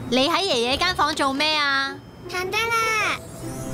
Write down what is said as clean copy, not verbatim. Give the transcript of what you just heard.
你喺爺爺間房做咩啊？ 行得啦。